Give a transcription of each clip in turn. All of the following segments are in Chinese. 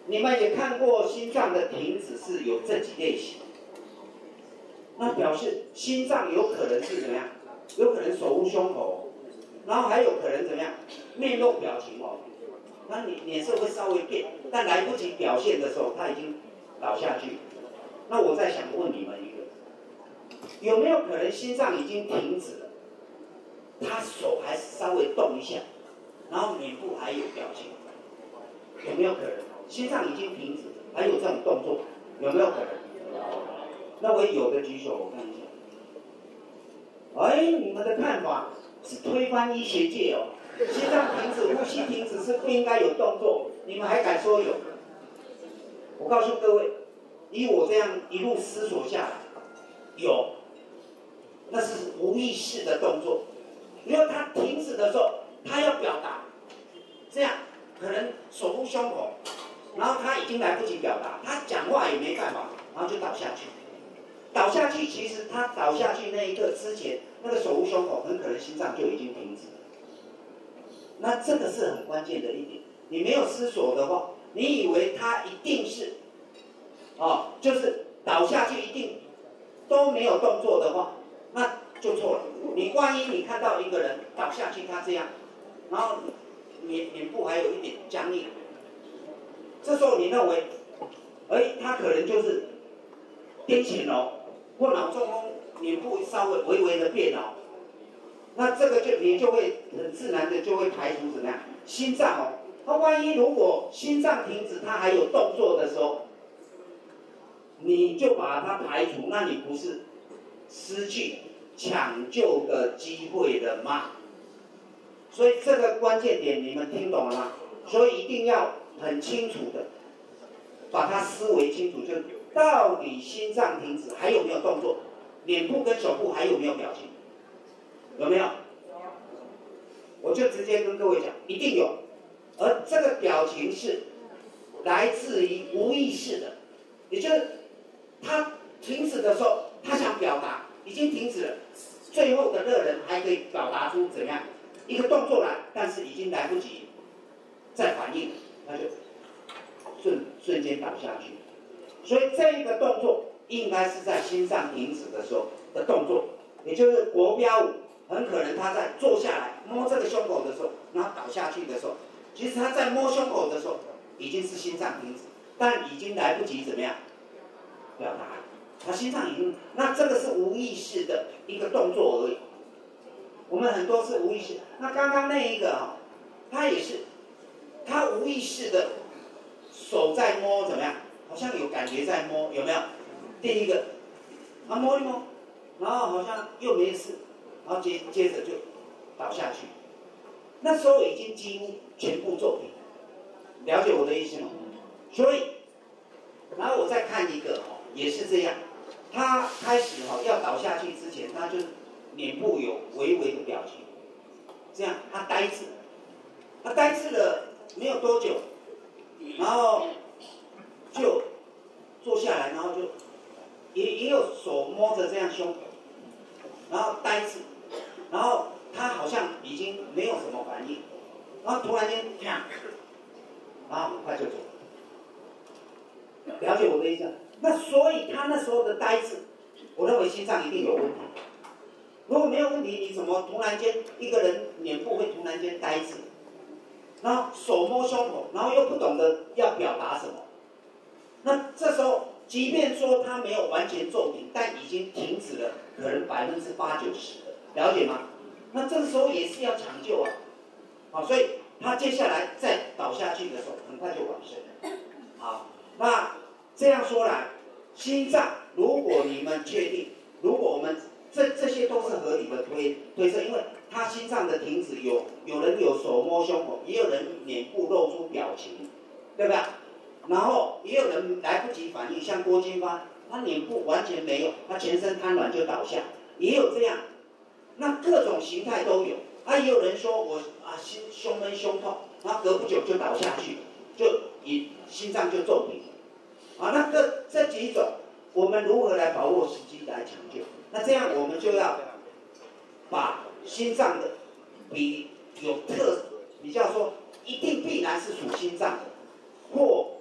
你们也看过心脏的停止是有这几类型，那表示心脏有可能是怎么样？有可能手捂胸口，然后还有可能怎么样？面露表情哦，那你脸色会稍微变，但来不及表现的时候，他已经倒下去。那我再想问你们一个，有没有可能心脏已经停止了，他手还稍微动一下，然后脸部还有表情？有没有可能？心脏已经停止，还有这种动作，有没有可能？那我有的举手，我看一下。哎，你们的看法是推翻医学界哦。心脏停止、呼吸停止是不应该有动作，你们还敢说有？我告诉各位，以我这样一路思索下来，有，那是无意识的动作。因为他停止的时候，他要表达，这样可能手捂胸口，然后他已经来不及表达，他讲话也没办法，然后就倒下去。倒下去，其实他倒下去那一刻之前，那个手捂胸口很可能心脏就已经停止了。那这个是很关键的一点，你没有思索的话，你以为他一定是，就是倒下去一定都没有动作的话，那就错了。你万一你看到一个人倒下去，他这样，然后脸部还有一点僵硬，这时候你认为，他可能就是癫痫哦，或脑中风，脸部稍微微微的变哦。那这个你就会很自然的就会排除怎么样？心脏哦，那万一如果心脏停止，它还有动作的时候，你就把它排除，那你不是失去抢救的机会了吗？所以这个关键点你们听懂了吗？所以一定要很清楚的把它思维清楚，就到底心脏停止还有没有动作，脸部跟手部还有没有表情？有没有？我就直接跟各位讲，一定有。而这个表情是来自于无意识的，也就是他停止的时候，他想表达，已经停止了，最后的热人还可以表达出怎样一个动作来，但是已经来不及再反应，他就瞬间倒下去。所以这个动作应该是在心脏停止的时候的动作，也就是国标舞。很可能他在坐下来摸这个胸口的时候，然后倒下去的时候，其实他在摸胸口的时候已经是心脏停止，但已经来不及怎么样表达，他心脏已经，那这个是无意识的一个动作而已。我们很多是无意识，那刚刚那一个他也是，他无意识的手在摸怎么样，好像有感觉在摸，有没有？第一个，摸一摸，然后好像又没事。然后接着就倒下去，那时候已经几乎全部作品，了解我的意思吗？所以，然后我再看一个也是这样，他开始要倒下去之前，他就脸部有微微的表情，这样他呆滞了没有多久，然后就坐下来，然后就也有手摸着这样胸口，然后呆滞。然后他好像已经没有什么反应，然后突然间啪，然后很快就走了。了解我的意思？那所以他那时候的呆滞，我认为心脏一定有问题。如果没有问题，你怎么突然间一个人脸部会突然间呆滞，然后手摸胸口，然后又不懂得要表达什么？那这时候，即便说他没有完全骤停，但已经停止了，可能80%-90%的。了解吗？那这个时候也是要抢救啊，所以他接下来再倒下去的时候，很快就往生了。好，那这样说来，心脏如果你们确定，如果我们这些都是合理的推测，因为他心脏的停止有人有手摸胸口，也有人脸部露出表情，对不对？然后也有人来不及反应，像郭金发，他脸部完全没有，他全身瘫软就倒下，也有这样。那各种形态都有，也有人说我胸闷胸痛，然后隔不久就倒下去，就心脏就骤停，那这几种，我们如何来把握时机来抢救？那这样我们就要把心脏的比较说一定必然是属心脏的，或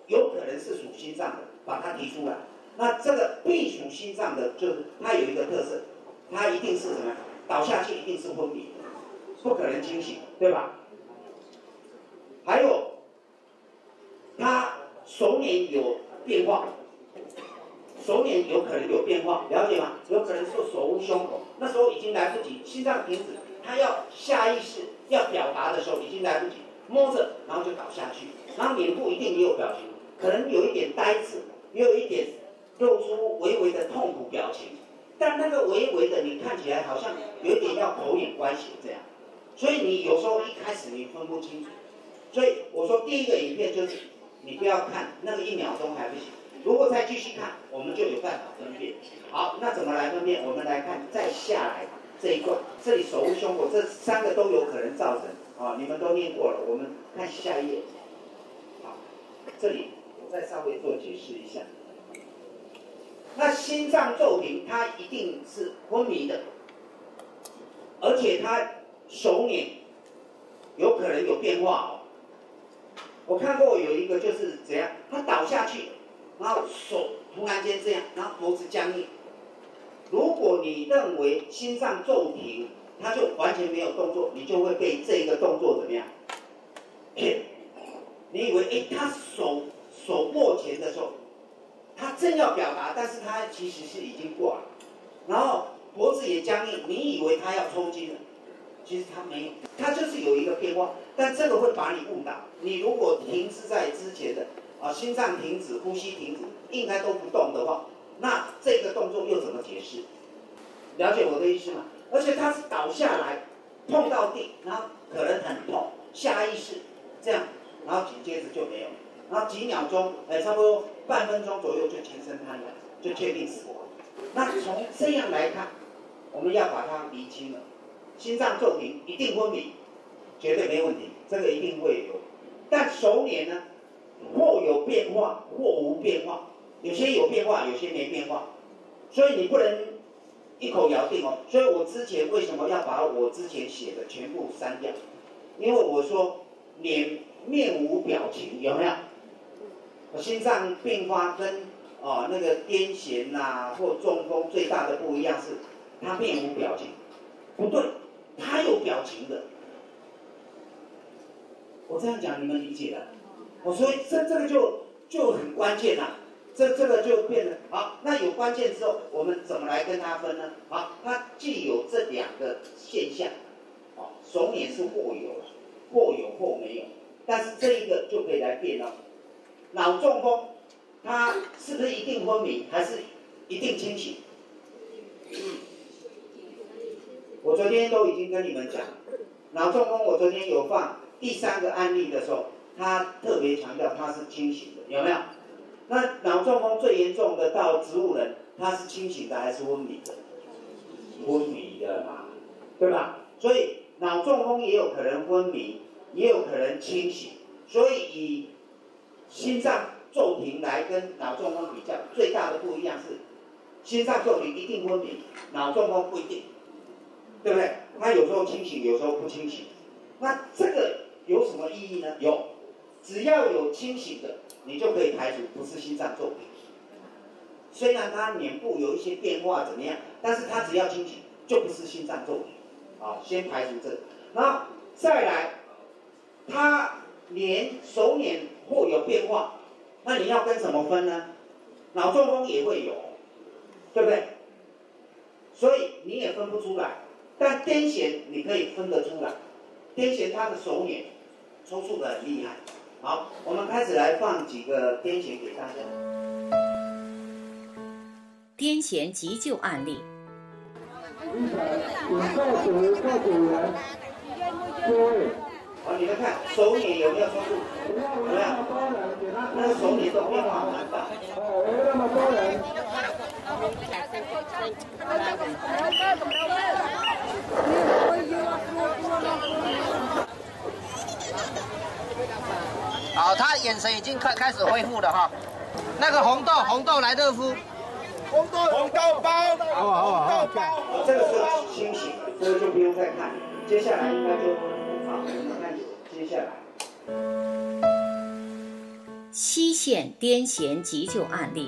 有可能是属心脏的，把它提出来。那这个必属心脏的，就是它有一个特色，它一定是什么？倒下去一定是昏迷，不可能清醒，对吧？还有，它手脸有变化，手脸有可能有变化，了解吗？有可能是手捂胸口，那时候已经来不及，心脏停止，它要下意识要表达的时候已经来不及，摸着然后就倒下去，然后脸部一定也有表情，可能有一点呆滞，也有一点露出微微的痛苦表情，但那个微微的你看起来好像有一点要口眼歪斜这样，所以你有时候一开始你分不清楚，所以我说第一个影片就是你不要看那个1秒钟还不行，如果再继续看，我们就有办法分辨。好，那怎么来分辨？我们来看再下来这一段，这里手捂胸口，这3个都有可能造成啊，你们都念过了。我们看下一页。好，这里我再稍微做解释一下。那心脏骤停，它一定是昏迷的，而且它手脸有可能有变化哦。我看过有一个就是怎样，他倒下去，然后手突然间这样，然后脖子僵硬。如果你认为心脏骤停，他就完全没有动作，你就会被这个动作怎么样骗？你以为他手握拳的时候，他正要表达，但是他其实是已经挂了，然后脖子也僵硬，你以为他要抽筋了，其实他没有，他就是有一个变化，但这个会把你误导。你如果停滞在之前的心脏停止、呼吸停止，应该都不动的话，那这个动作又怎么解释？了解我的意思吗？而且他是倒下来，碰到地，然后可能很痛，下意识这样，然后紧接着就没有，然后几秒钟，差不多半分钟左右就全身瘫软，就确定死亡。那从这样来看，我们要把它厘清了。心脏骤停一定昏迷，绝对没问题，这个一定会有。但手脸呢，或有变化，或无变化，有些有变化，有些没变化，所以你不能一口咬定哦。所以我之前为什么要把我之前写的全部删掉？因为我说面无表情，有没有？心脏并发跟那个癫痫或中风最大的不一样是，它面无表情，不对，它有表情的。我这样讲你们理解了？所以这个就很关键啦。这个就变得好。那有关键之后，我们怎么来跟它分呢？好，它既有这2个现象，手脸是或有或没有，但是这一个就可以来变了。脑中风，它是不是一定昏迷，还是一定清醒？我昨天都已经跟你们讲，脑中风我昨天有放第3个案例的时候，他特别强调他是清醒的，有没有？那脑中风最严重的到植物人，他是清醒的还是昏迷的？昏迷的嘛，对吧？所以脑中风也有可能昏迷，也有可能清醒。所以以心脏骤停来跟脑中风比较，最大的不一样是，心脏骤停一定昏迷，脑中风不一定，对不对？他有时候清醒，有时候不清醒。那这个有什么意义呢？有，只要有清醒的，你就可以排除不是心脏骤停。虽然他脸部有一些变化怎么样，但是他只要清醒，就不是心脏骤停。好，先排除这个，然后再来，他手脸或有变化，那你要跟什么分呢？脑中风也会有，对不对？所以你也分不出来，但癫痫你可以分得出来。癫痫他的手脸抽搐得很厉害。好，我们开始来放几个癫痫给大家。 癫痫急救案例。 好，你们看手脸有没有抽搐？有没有？那个手脸都变化蛮大。那么多人。 好，他眼神已经开始恢复了哈。那个红豆莱乐夫， 红豆包，好， 这个是清醒，这个就不用再看。接下来应该就好，我们看接下来。 西线癫痫急救案例。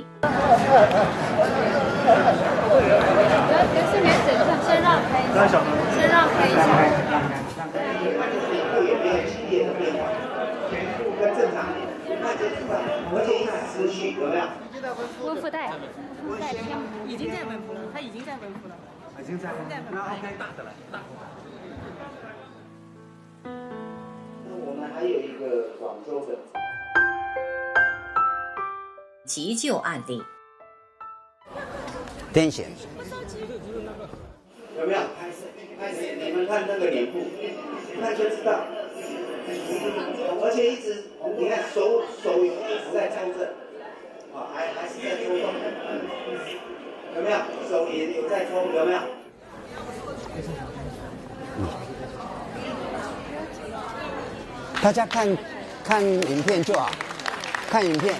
先让开一下，先让开一下。 脸部有没有剧烈的变化？跟正常脸，那就知道，而且一直持续，有没有？ 温腹带，已经在温腹了，他已经在温腹了，已经在温腹了。OK， 大的了，大。 那我们还有一个广州的急救案例。 癫痫。 有没有？开始，你们看那个脸部，那就知道。而且一直，你看手有一直在抽着，啊，还是在抽动，有没有？手也有在抽，有没有？ 大家看影片就好，看影片。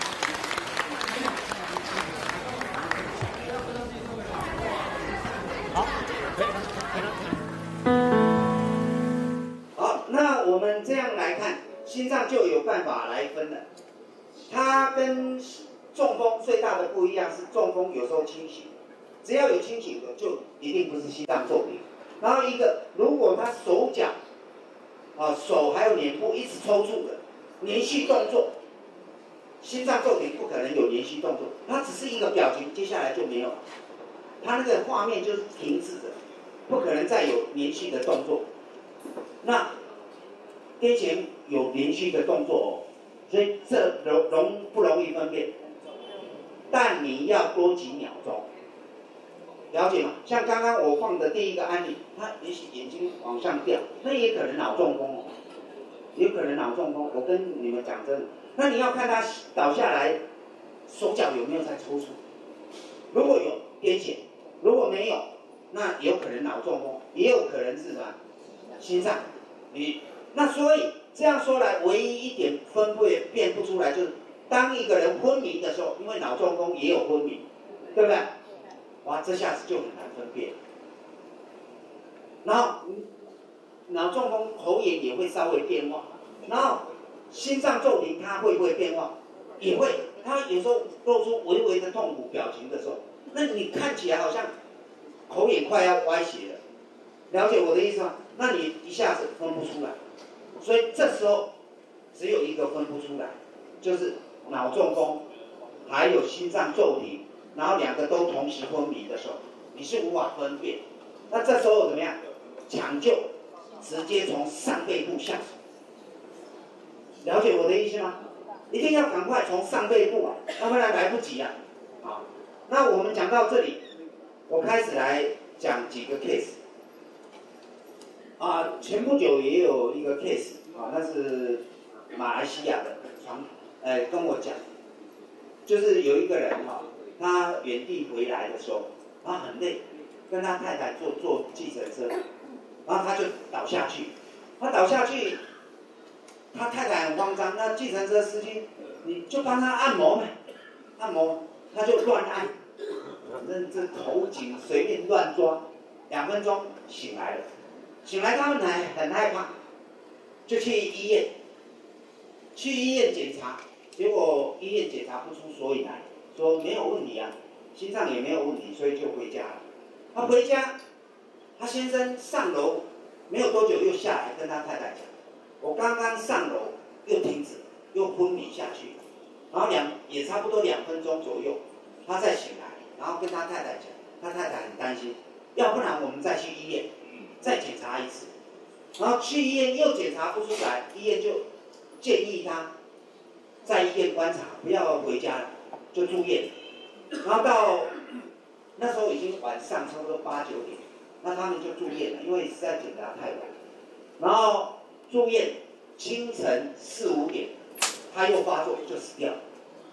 好，那我们这样来看，心脏就有办法来分了。它跟中风最大的不一样是，中风有时候清醒，只要有清醒的，就一定不是心脏骤停。然后一个，如果他手脚手还有脸部一直抽搐的，连续动作，心脏骤停不可能有连续动作，它只是一个表情，接下来就没有了。它那个画面就是停止的，不可能再有连续的动作。那癫痫有连续的动作哦，所以这不容易分辨，但你要多几秒钟，了解吗？像刚刚我放的第一个案例，他也许眼睛往上掉，那也可能脑中风哦，也可能脑中风。我跟你们讲真的，那你要看他倒下来，手脚有没有在抽搐，如果有癫痫，如果没有，那有可能脑中风，也有可能是什么心脏。那所以这样说来，唯一一点分辨不出来，就是当一个人昏迷的时候，因为脑中风也有昏迷，对不对？哇，这下子就很难分辨。然后脑中风喉炎也会稍微变化，然后心脏骤停它会不会变化？也会，它有时候露出微微的痛苦表情的时候，那你看起来好像口眼快要歪斜了，了解我的意思吗？那你一下子分不出来，所以这时候只有一个分不出来，就是脑中风还有心脏骤停，然后两个都同时昏迷的时候，你是无法分辨。那这时候怎么样？抢救，直接从上背部下手。了解我的意思吗？一定要赶快从上背部啊，要不然来不及啊。好，那我们讲到这里，我开始来讲几个 case。前不久也有一个 case 那是马来西亚的跟我讲，就是有一个人他远地回来的时候，他很累，跟他太太坐计程车，然后他就倒下去，他太太很慌张，那计程车司机你就帮他按摩呗，按摩他就乱按，反正这头颈随便乱抓，2分钟醒来了。醒来他们很害怕，就去医院检查，结果医院检查不出所以然，说没有问题啊，心脏也没有问题，所以就回家了。他回家，他先生上楼没有多久又下来跟他太太讲，我刚刚上楼又停止，又昏迷下去，然后也差不多2分钟左右，他再醒来，然后跟他太太讲，他太太很担心，要不然我们再去医院。再检查一次，然后去医院又检查不出来，医院就建议他在医院观察，不要回家了，就住院。然后到那时候已经晚上差不多8、9点，那他们就住院了，因为实在检查太晚。然后住院，清晨4、5点，他又发作就死掉了。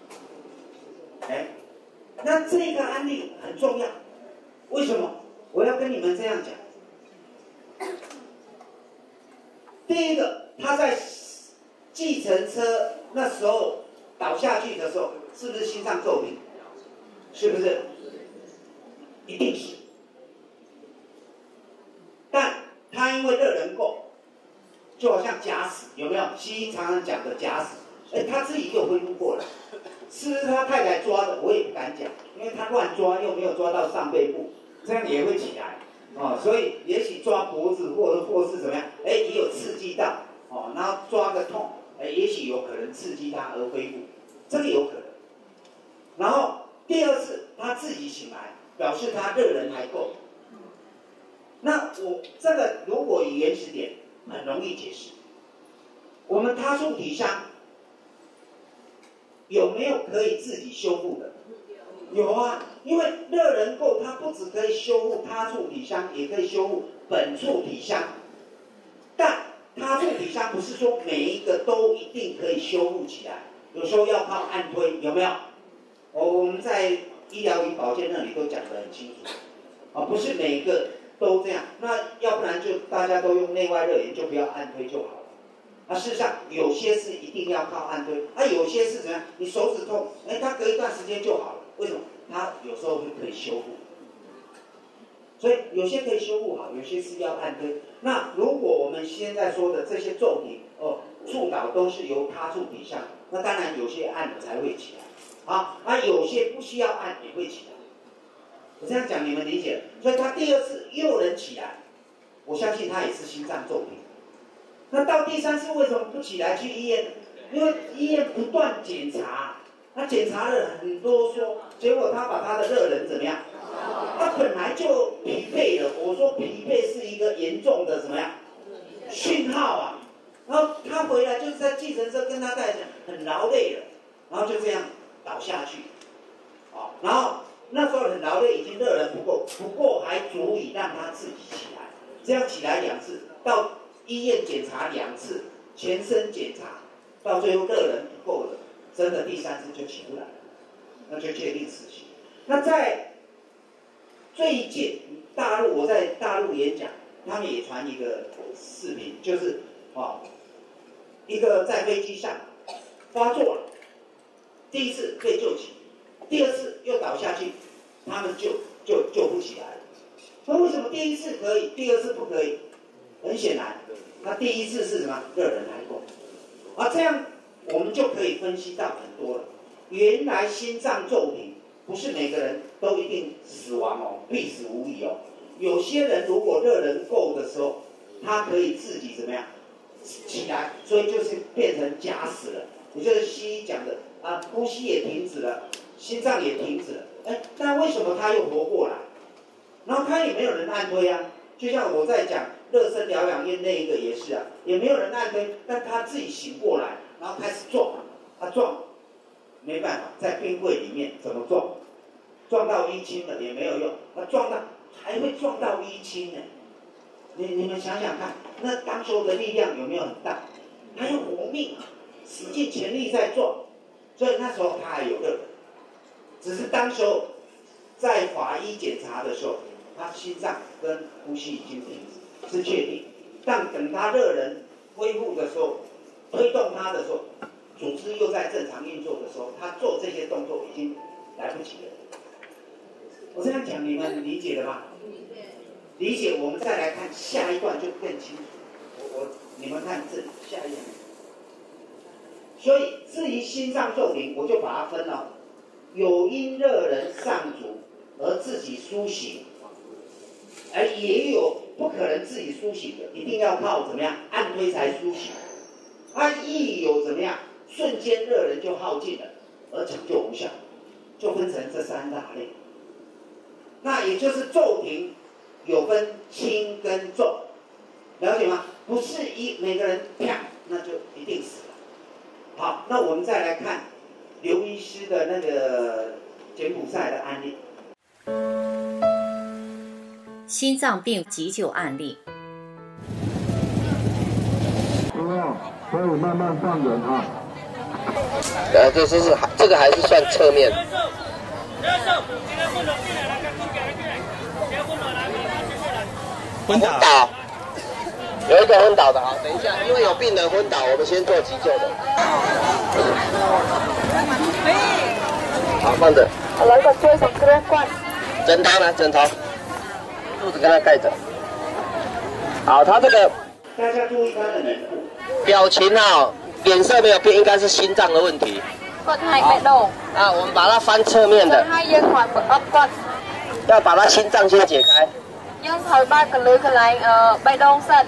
那这个案例很重要，为什么？我要跟你们这样讲。第一个，他在计程车那时候倒下去的时候，是不是心脏骤停？是不是？一定是。但他因为热能够，就好像假死，有没有？西医常常讲的假死， 他自己又恢复过来，是不是他太太抓的？我也不敢讲，因为他乱抓又没有抓到上背部，这样也会起来。所以也许抓脖子或是怎么样，也有刺激到，然后抓个痛，也许有可能刺激他而恢复，这个有可能。然后第二次他自己醒来，表示他热能还够。那我这个如果以原始点很容易解释，我们他处体香有没有可以自己修复的？有啊，因为热能够，它不只可以修复他处体香，也可以修复本处体香。但他处体香不是说每一个都一定可以修复起来，有时候要靠按推，有没有？我们在医疗与保健那里都讲得很清楚，不是每一个都这样。那要不然就大家都用内外热源，就不要按推就好了。事实上有些是一定要靠按推，有些是怎样？你手指痛，它隔一段时间就好了。为什么？它有时候是可以修复，所以有些可以修复好，有些是要按推。那如果我们现在说的这些骤停触导都是由他处体香，那当然有些按了才会起来，有些不需要按也会起来。我这样讲你们理解了？所以他第二次又能起来，我相信他也是心脏骤停。那到第三次为什么不起来去医院呢？因为医院不断检查。他检查了很多结果他把他的热能怎么样？他本来就疲惫了。我说疲惫是一个严重的怎么样讯号啊？然后他回来就是在计程车跟他太太讲很劳累了，然后就这样倒下去，然后那时候很劳累，已经热能不够，不过还足以让他自己起来。这样起来2次，到医院检查2次，全身检查，到最后热能不够了。真的第三次就起不来了，那就确定死刑。那在最近大陆，我在大陆演讲，他们也传一个视频，就是一个在飞机上发作了，第一次被救起，第二次又倒下去，他们救不起来了。那为什么第一次可以，第二次不可以？很显然，他第一次是什么？热能还够，这样。我们就可以分析到很多了。原来心脏骤停不是每个人都一定死亡必死无疑有些人如果热能够的时候，他可以自己怎么样起来，所以就是变成假死了。也就是西医讲的呼吸也停止了，心脏也停止了。但为什么他又活过来？然后他也没有人按推啊。就像我在讲热身疗养院那一个也是也没有人按推，但他自己醒过来。然后开始撞，撞，没办法，在冰柜里面怎么撞？撞到淤青了也没有用，还会撞到淤青呢。你们想想看，那当时候的力量有没有很大？还有活命使尽全力在撞，所以那时候他还有热能，只是当时候在法医检查的时候，他心脏跟呼吸已经停止，是确定。但等他热能恢复的时候，推动他的时候，组织又在正常运作的时候，他做这些动作已经来不及了。我这样讲你们理解了吗？理解，我们再来看下一段就更清楚。你们看这里下一段。所以至于心脏骤停，我就把它分了，有因热能上足而自己苏醒，而也有不可能自己苏醒的，一定要靠怎么样按推才苏醒。亦有怎么样瞬间热能就耗尽了而抢救无效，就分成这3大类。那也就是骤停有分轻跟重，了解吗？不是每个人啪那就一定死了。好，那我们再来看刘医师的那个柬埔寨的案例。 心脏病急救案例。 可以慢慢放人这个还是算侧面。 昏倒， 有一个昏倒的等一下，因为有病人昏倒，我们先做急救的。好，放着。 來個追從這一關。 整他呢？整頭，肚子跟他蓋着。好，他这个大家注意他的脸部。 表情脸色没有变，应该是心脏的问题。 Quạt hai bệ đầu. 啊，我们把它翻侧面 Quạt 的， hai yên quạt bậc ấp quạt. 要把它心脏先解开。 Nhưng thời ba cái lưới cái lạnh bệ đầu sần.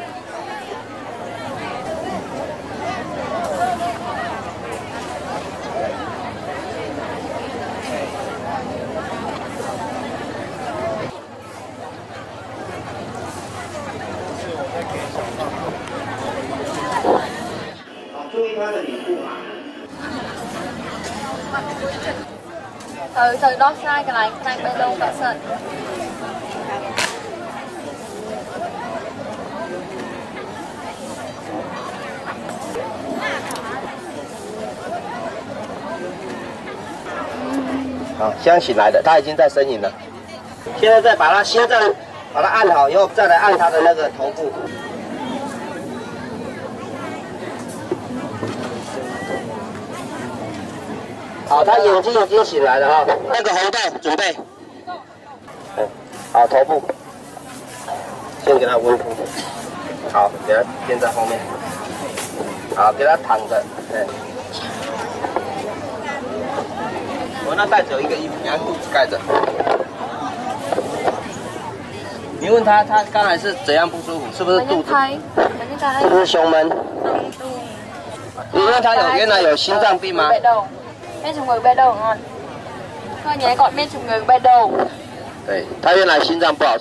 注意他的脸部嘛。 Thời đó sai cái lạnh bệ đầu cả sần. 好，现在醒来的，他已经在呻吟了。现在再把他心脏把它按好以后，再来按他的那个头部。好，他眼睛已经醒来了哈。那个红豆准备。好，头部。先给他温敷。好，给他垫在后面。好，给他躺着。我那袋子有一个衣服，给他肚子盖着。你问他，他刚才是怎样不舒服？是不是肚子？是不是胸闷？你问他原来有心脏病吗？ Men trùng người bê đầu ngon. Thôi nhé gọi men trùng người bê đầu. 对，他原来心脏不好。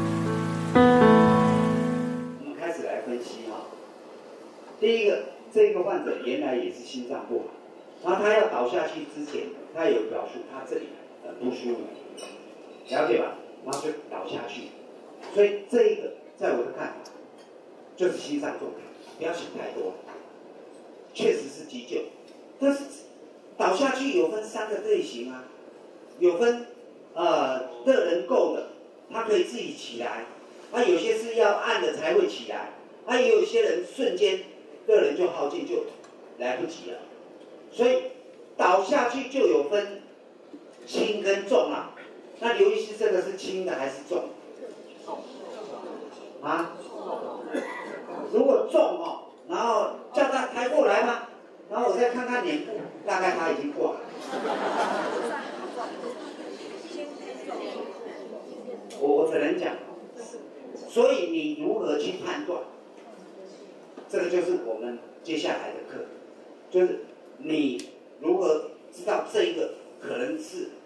我们开始来分析哈。第一个，这个患者原来也是心脏不好，然后他要倒下去之前，他有表述他这里很不舒服，了解吧？然后就倒下去，所以这一个在我的看法就是心脏状态，不要想太多，确实是急救，但是。 倒下去有分3个类型啊，有分热能够的，他可以自己起来，有些是要按的才会起来，也有些人瞬间热能就耗尽就来不及了，所以倒下去就有分轻跟重啊。那刘医师这个是轻的还是重？啊？如果重然后叫他抬过来嘛。 然后我再看看脸部，大概他已经挂了。我只能讲，所以你如何去判断，这个就是我们接下来的课，就是你如何知道这一个可能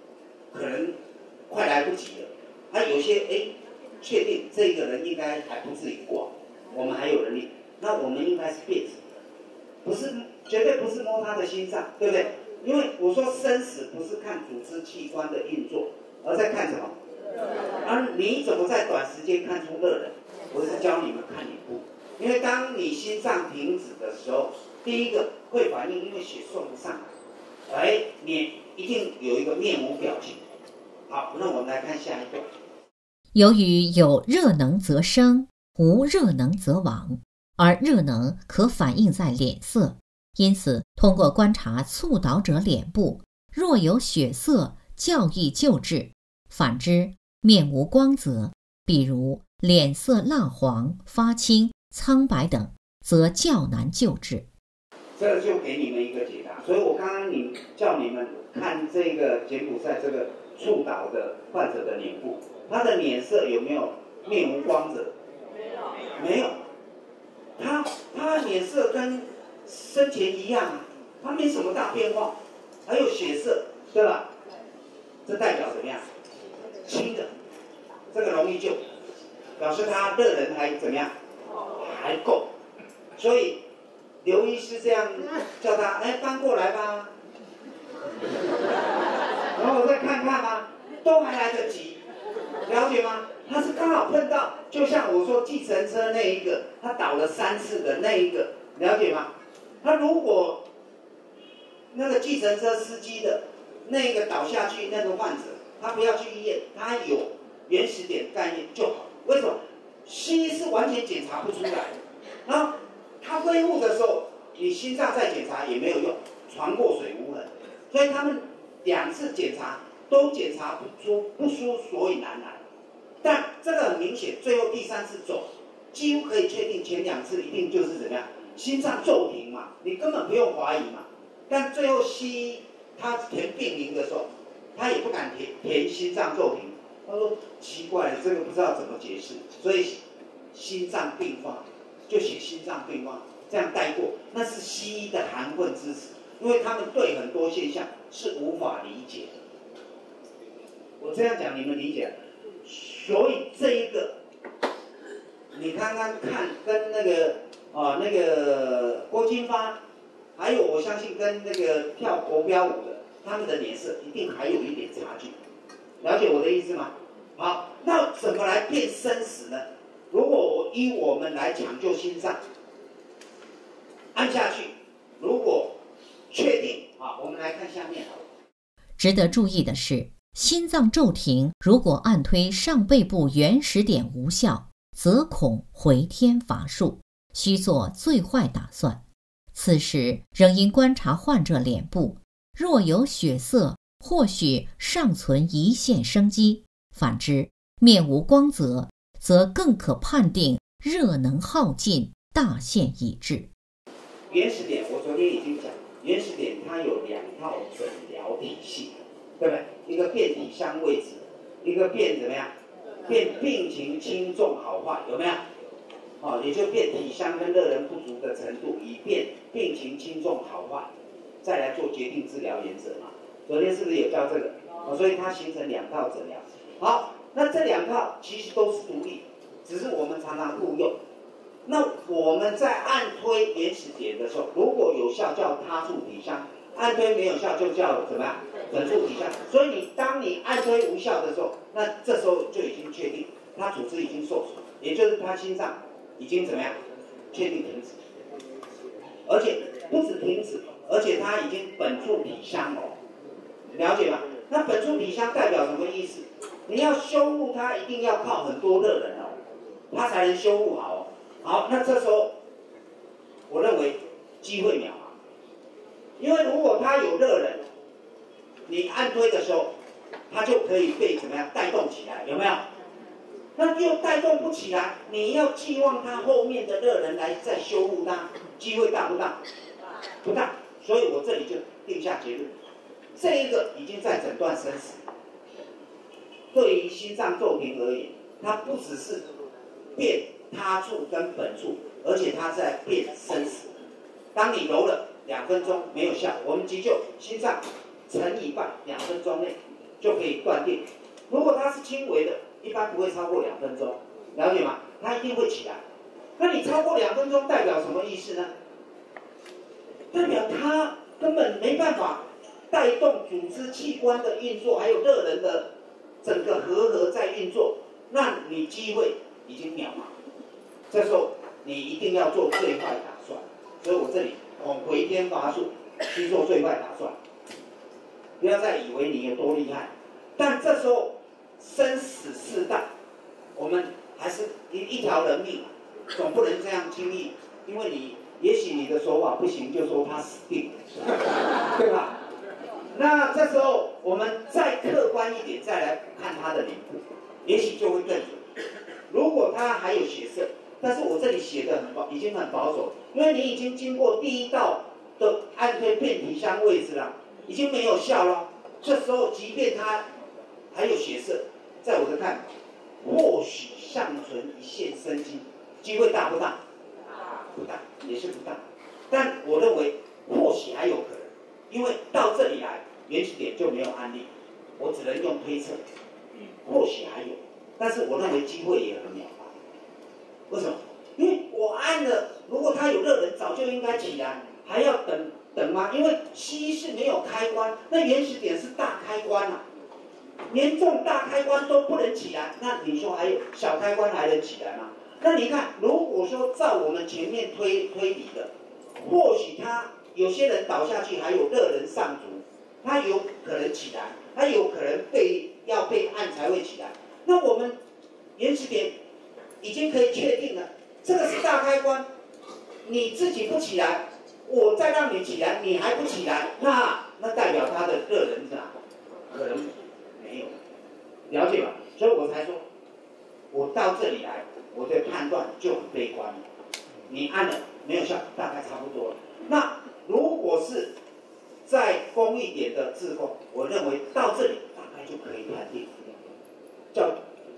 快来不及了，有些确定这个人应该还不至于挂，我们还有能力，那我们应该是变成。 不是，绝对不是摸他的心脏，对不对？因为我说生死不是看组织器官的运作，而在看什么？而你怎么在短时间看出热能？我是教你们看脸部，因为当你心脏停止的时候，第一个会反应，因为血送不上来，脸一定有一个面无表情。好，那我们来看下一段。 由于有热能则生，无热能则亡。 而热能可反映在脸色，因此通过观察猝倒者脸部，若有血色，较易救治；反之，面无光泽，比如脸色蜡黄、发青、苍白等，则较难救治。 这就给你们一个解答。所以我刚刚叫你们看这个柬埔寨这个猝倒的患者的脸部，他的脸色有没有面无光泽？没有。 他脸色跟生前一样啊，他没什么大变化，还有血色，对吧？这代表怎么样？轻的，这个容易救，表示他热能还怎么样？还够。所以刘医师这样叫他，翻过来吧，然后我再看看啊，都还来得及，了解吗？ 他是刚好碰到，就像我说计程车那一个，他倒了3次的那一个，了解吗？他如果那个计程车司机的那个倒下去，那个患者，他不要去医院，他有原始点概念就好。为什么？西医是完全检查不出来的。然后他恢复的时候，你心脏再检查也没有用，船过水无痕。所以他们2次检查都检查不出所以然来。 但这个很明显，最后第3次走， 几乎可以确定前2次一定就是怎么样，心脏骤停嘛，你根本不用怀疑嘛。但最后西医他填病名的时候，他也不敢填心脏骤停，他说奇怪了，这个不知道怎么解释，所以心脏病发就写心脏病发，这样带过，那是西医的含混之词，因为他们对很多现象是无法理解的。我这样讲你们理解了，所以这一个你刚刚看跟那个郭金发，还有我相信跟那个跳国标舞的，他们的脸色一定还有一点差距，了解我的意思吗？好，那怎么来辨生死呢？如果依我们来抢救心脏，按下去，如果确定啊，我们来看下面好了。 值得注意的是，心脏骤停如果按推上背部原始点无效，则恐回天乏术，需做最坏打算。此时仍应观察患者脸部，若有血色，或许尚存一线生机；反之，面无光泽，则更可判定热能耗尽，大限已至。 原始点我昨天已经讲，原始点它有2套诊疗体系，对不对？一个辨体相位置，一个辨怎么样？辨病情轻重好坏，有没有？也就辨体香跟热能不足的程度，以辨病情轻重好坏，再来做决定治疗原则嘛。昨天是不是有教这个？所以它形成2套诊疗。好，那这2套其实都是独立，只是我们常常互用。那我们在按推原始点的时候，如果有效叫他处体香，按推没有效就叫怎么样？本处体香。所以当你按推无效的时候，那这时候就已经确定他组织已经受损，也就是他心脏已经怎么样？确定停止，而且不止停止，而且它已经本处体香哦，了解吧？那本处体香代表什么意思？你要修复它，一定要靠很多热能哦，它才能修复好哦。好，那这时候我认为机会渺茫，因为如果它有热能，你按推的时候，它就可以被怎么样带动起来，有没有？那又带动不起来，你要寄望它后面的热能来再修复它，机会大不大？不大。所以我这里就定下结论，这一个已经在诊断生死。对于心脏骤停而言，它不只是辨他处跟本处，而且它在辨生死。当你揉了2分钟没有效，我们急救心脏乘以半，2分钟内就可以断定。如果它是轻微的，一般不会超过2分钟，了解吗？它一定会起来。那你超过2分钟代表什么意思呢？代表它根本没办法带动组织器官的运作，还有热能的整个合在运作，那你机会已经渺茫。这时候你一定要做最坏打算。所以我这里恐回天乏术，去做最坏打算。不要再以为你有多厉害，但这时候生死事大，我们还是一条人命，总不能这样轻易，因为你也许你的手法不行，就说他死定了，对吧？那这时候我们再客观一点，再来看他的脸部，也许就会更准。如果他还有血色，但是我这里写的已经很保守，因为你已经经过第1道的按推辨体香位置了，已经没有效了。这时候即便他还有血色，在我的看法，或许尚存一线生机，机会大不大？不大，也是不大。但我认为或许还有可能，因为到这里来原始点就没有案例，我只能用推测，或许还有，但是我认为机会也很渺茫。为什么？因为我按了，如果他有热能，早就应该起来，还要等吗？因为西医是没有开关，那原始点是大开关啊，连这种大开关都不能起来，那你说还有小开关还能起来吗？那你看，如果说照我们前面推理的，或许他有些人倒下去还有热能上足，他有可能起来，他有可能要被按才会起来。那我们原始点已经可以确定了，这个是大开关，你自己不起来，我再让你起来，你还不起来，那代表他的热能是哪？可能没有，了解吧？所以我才说， 我到这里来，我的判断就很悲观了。你按了没有效，大概差不多了。那如果是再攻一点的自攻，我认为到这里大概就可以判定，叫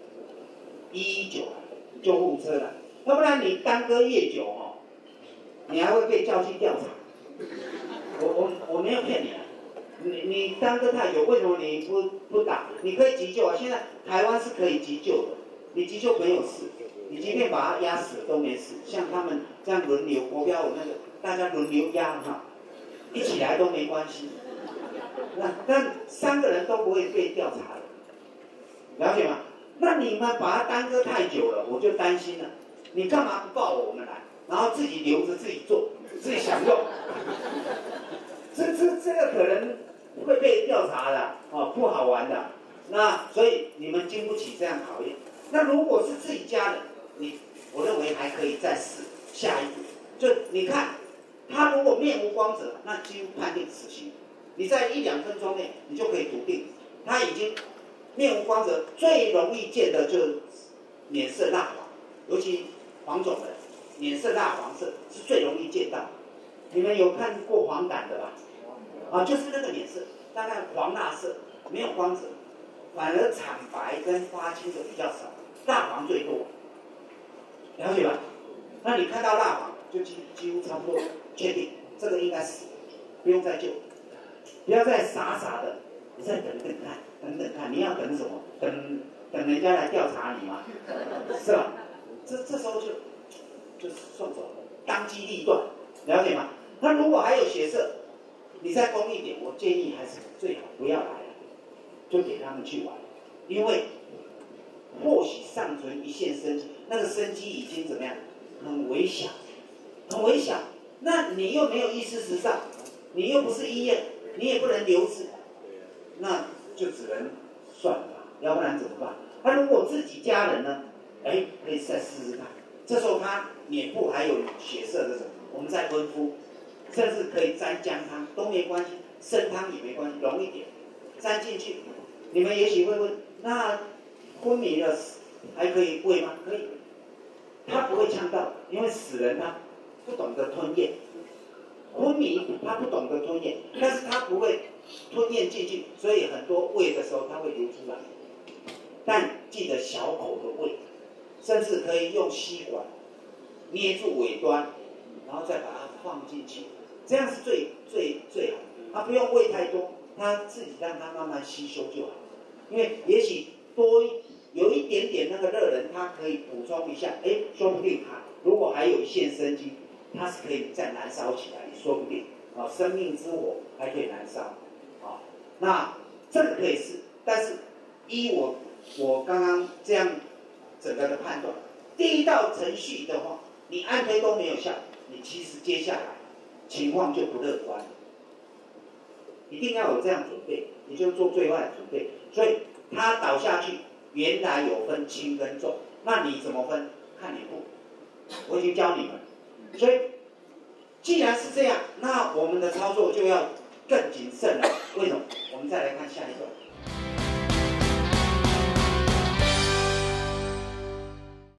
119救护车了。要不然你耽搁越久哦，你还会被叫去调查。我没有骗你啊，你耽搁太久，为什么你不打？你可以急救啊，现在台湾是可以急救的，你急救没有事，你即便把他压死了都没事。像他们这样轮流，国标舞那个大家轮流压哈，一起来都没关系。但3个人都不会被调查的，了解吗？那你们把它耽搁太久了，我就担心了。你干嘛不报我们来，然后自己留着自己做，自己享用？这个可能会被调查的哦，不好玩的。那所以你们经不起这样考验。那如果是自己家人，我认为还可以再试下一步。就你看，他如果面无光泽，那几乎判定死刑。你在1-2分钟内，你就可以笃定他已经面无光泽。最容易见的就是脸色蜡黄，尤其黄种人，脸色蜡黄色是最容易见到。你们有看过黄疸的吧？啊，就是那个脸色，大概黄蜡色，没有光泽，反而惨白跟发青的比较少，蜡黄最多，了解吧？那你看到蜡黄，就几乎差不多确定这个应该死，不用再救，不要再傻傻的，你再等看，你要等什么？等人家来调查你吗？是吧？这时候就送走了，当机立断，了解吗？那如果还有血色，你再攻一点，我建议还是最好不要来了，就给他们去玩，因为或许尚存一线生机，那个生机已经怎么样？很微小，很微小。那你又没有医师执照，你又不是医院，你也不能留置，那就只能算了吧，要不然怎么办？那如果自己家人呢？可以再试试看。这时候他脸部还有血色的时候，我们再温敷，甚至可以沾姜汤都没关系，生汤也没关系，浓一点沾进去。你们也许会问，那昏迷了还可以喂吗？可以，他不会呛到，因为死人他不懂得吞咽，昏迷他不懂得吞咽，但是他不会吞咽进去，所以很多喂的时候他会流出来，但记得小口的喂。甚至可以用吸管捏住尾端，然后再把它放进去，这样是最好。它不用喂太多，它自己让它慢慢吸收就好。因为也许有一点点那个热能，它可以补充一下，说不定它如果还有一线生机，它是可以再燃烧起来，也说不定啊，生命之火还可以燃烧啊。那这个可以试，但是我刚刚这样。整个的判断，第一道程序的话，你按推都没有效，你其实接下来情况就不乐观了。一定要有这样准备，你就做最坏的准备。所以他倒下去，原来有分轻跟重，那你怎么分？看脸部，我已经教你们。所以既然是这样，那我们的操作就要更谨慎了。为什么？我们再来看下一段。